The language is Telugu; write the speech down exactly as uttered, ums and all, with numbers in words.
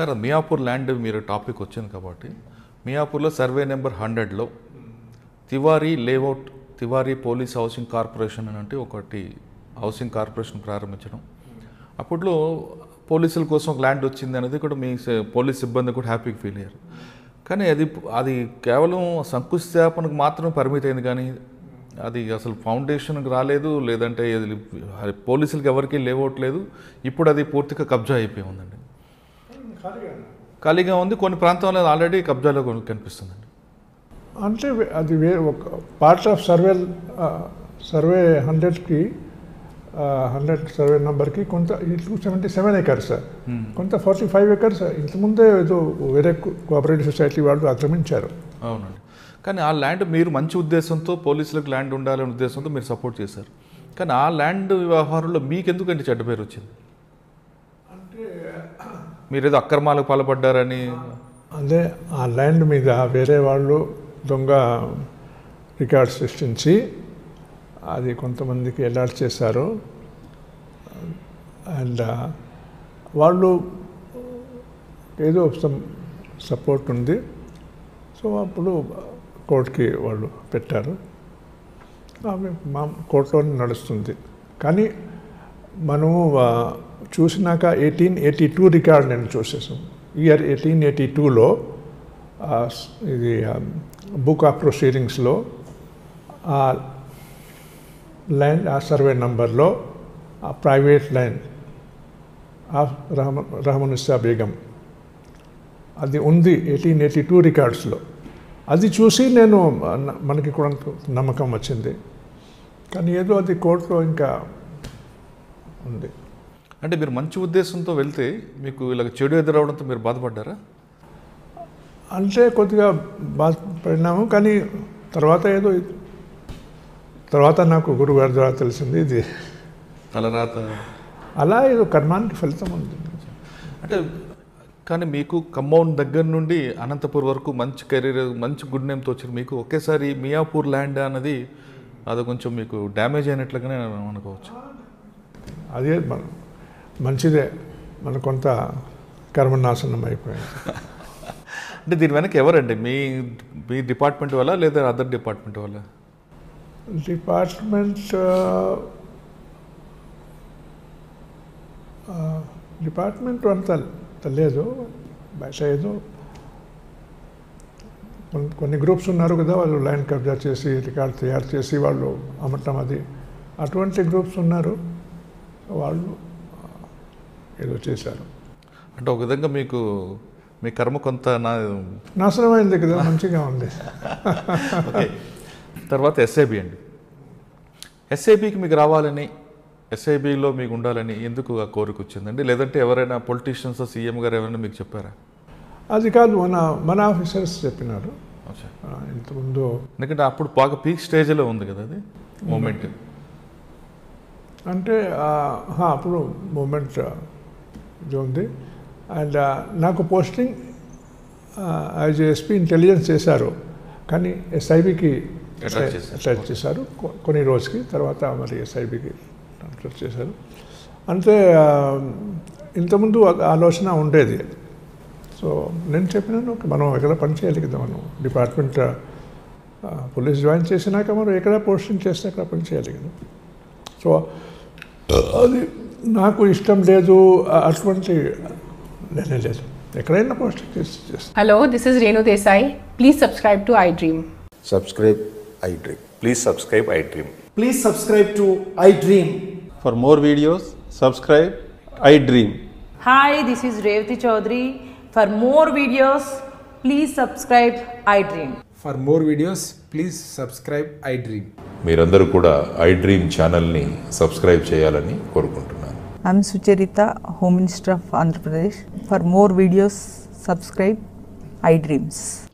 సార్ మియాపూర్ ల్యాండ్ మీరు టాపిక్ వచ్చింది కాబట్టి మియాపూర్లో సర్వే నెంబర్ హండ్రెడ్లో Tiwari layout Tiwari police housing corporation అని అంటే ఒకటి హౌసింగ్ కార్పొరేషన్ ప్రారంభించడం, అప్పట్లో పోలీసుల కోసం ఒక ల్యాండ్ వచ్చింది అనేది కూడా మీ పోలీస్ సిబ్బంది కూడా హ్యాపీగా ఫీల్ అయ్యారు. కానీ అది అది కేవలం శంకుస్థాపనకు మాత్రమే పరిమితి అయింది, కానీ అది అసలు ఫౌండేషన్కి రాలేదు, లేదంటే పోలీసులకి ఎవరికి లేవట్లేదు. ఇప్పుడు అది పూర్తిగా కబ్జా అయిపోయి ఉందండి, ఖాళీగా ఉంది. కొన్ని ప్రాంతాల్లో ఆల్రెడీ కబ్జాలో కనిపిస్తుందండి. అంటే అది వే ఒక పార్ట్ ఆఫ్ సర్వే సర్వే హండ్రెడ్కి హండ్రెడ్ సర్వే నెంబర్కి కొంత టూ సెవెంటీ సెవెన్ ఎకర్స్ కొంత ఫార్టీ ఫైవ్ ఎకర్స్ ఇంతకుముందే ఏదో వేరే కోఆపరేటివ్ సొసైటీ వాళ్ళు ఆక్రమించారు. అవునండి. కానీ ఆ ల్యాండ్ మీరు మంచి ఉద్దేశంతో పోలీసులకు ల్యాండ్ ఉండాలనే ఉద్దేశంతో మీరు సపోర్ట్ చేశారు. కానీ ఆ ల్యాండ్ వ్యవహారంలో మీకు ఎందుకంటే చెడ్డ పేరు వచ్చింది? అంటే మీరు ఏదో అక్రమాలకు పాల్పడ్డారని. అదే ఆ ల్యాండ్ మీద వేరే వాళ్ళు దొంగ రికార్డ్స్ సృష్టించి అది కొంతమందికి అలాట్ చేశారు. అండ్ వాళ్ళు ఏదో సపోర్ట్ ఉంది, సో అప్పుడు కోర్టుకి వాళ్ళు పెట్టారు. ఆమె మా కోర్టులోనే నడుస్తుంది. కానీ మనము చూసినాక ఎయిటీన్ ఎయిటీ టూ రికార్డ్ నేను చూసేసాం. ఇయర్ ఎయిటీన్ ఎయిటీ టూలో ఇది బుక్ ఆఫ్ ప్రొసీడింగ్స్లో ఆ ల్యాండ్ ఆ సర్వే నంబర్లో ఆ ప్రైవేట్ ల్యాండ్ ఆఫ్ రహమ రహమనుస్సా బేగం అది ఉంది ఎయిటీన్ ఎయిటీ టూ రికార్డ్స్లో. అది చూసి నేను మనకి కూడా నమ్మకం వచ్చింది. కానీ ఏదో అది కోర్టులో ఇంకా ఉంది. అంటే మీరు మంచి ఉద్దేశంతో వెళ్తే మీకు ఇలాగ చెడు ఎదురవడంతో మీరు బాధపడ్డారా? అంటే కొద్దిగా బాధపడినాము. కానీ తర్వాత ఏదో తర్వాత నాకు గురుగారి ద్వారా తెలిసింది ఇది తలరాత, అలా ఏదో కర్మానికి ఫలితం ఉంది. అంటే కానీ మీకు ఖమ్మం దగ్గర నుండి అనంతపూర్ వరకు మంచి కెరీర్, మంచి గుడ్ నేమ్తో వచ్చింది. మీకు ఒకేసారి మియాపూర్ ల్యాండ్ అన్నది అది కొంచెం మీకు డ్యామేజ్ అయినట్లుగానే అనుకోవచ్చు. అదే మంచిదే, మన కొంత కర్మనాశనం అయిపోయింది. అంటే దీని వెనక ఎవరండి? మీ మీ డిపార్ట్మెంట్ వల్ల లేదా అదర్ డిపార్ట్మెంట్ వల్ల? డిపార్ట్మెంట్ డిపార్ట్మెంట్ అంత లేదు, బయట ఏదో కొన్ని గ్రూప్స్ ఉన్నారు కదా, వాళ్ళు ల్యాండ్ కబ్జా చేసి రికార్డ్ తయారు చేసి వాళ్ళు అమ్మటం, అది అటువంటి గ్రూప్స్ ఉన్నారు, వాళ్ళు ఏదో చేశారు. అంటే ఒక విధంగా మీకు మీ కర్మ కొంత నా నాశనమైంది కదా, మంచిగా ఉంది. తర్వాత ఎస్ఐబి అండి. ఎస్ఐబికి మీకు రావాలని, ఎస్ఐబిలో మీకు ఉండాలని ఎందుకు ఆ కోరిక వచ్చిందండి? లేదంటే ఎవరైనా పొలిటీషియన్స్, సీఎం గారు ఎవరైనా మీకు చెప్పారా? అది కాదు, మన మన ఆఫీసర్స్ చెప్పినారు ఇంతకుముందు. ఎందుకంటే అప్పుడు బాగా పీక్ స్టేజ్లో ఉంది కదా అది మూమెంట్. అంటే అప్పుడు మూమెంట్ ఇది ఉంది. అండ్ నాకు పోస్టింగ్ యాజ్ ఎస్పీ ఇంటెలిజెన్స్ చేశారు, కానీ ఎస్ఐబికి అటాచ్ చేశారు కొన్ని రోజుకి. తర్వాత మరి ఎస్ఐబికి ట్రాన్స్ఫర్ చేశారు. అంటే ఇంతకుముందు ఆలోచన ఉండేది. సో నేను చెప్పినాను, మనం ఎక్కడ పని చేయాలి కదా, మనం డిపార్ట్మెంట్ పోలీస్ జాయిన్ చేసినాక మనం ఎక్కడ పోస్టింగ్ చేస్తే అక్కడ పని చేయాలి కదా. సో అది నాకు ఇష్టం లేదు, అటువంటి లేనే లేదు, ఎక్కడైనా పోస్టింగ్ చేసి. Hello, this is Renu Desai. Please subscribe to iDream. Subscribe iDream. Please subscribe iDream. Please subscribe to iDream. For more videos, subscribe iDream. Hi, this is Revati Chaudhary. For more videos, please subscribe iDream. For more videos, please subscribe iDream. మీరందరూ కూడా iDream ఛానల్ని సబ్స్క్రైబ్ చేయాలని కోరుకుంటున్నాను. I'm Sucharita, Home Minister of Andhra Pradesh. For more videos, subscribe iDreams.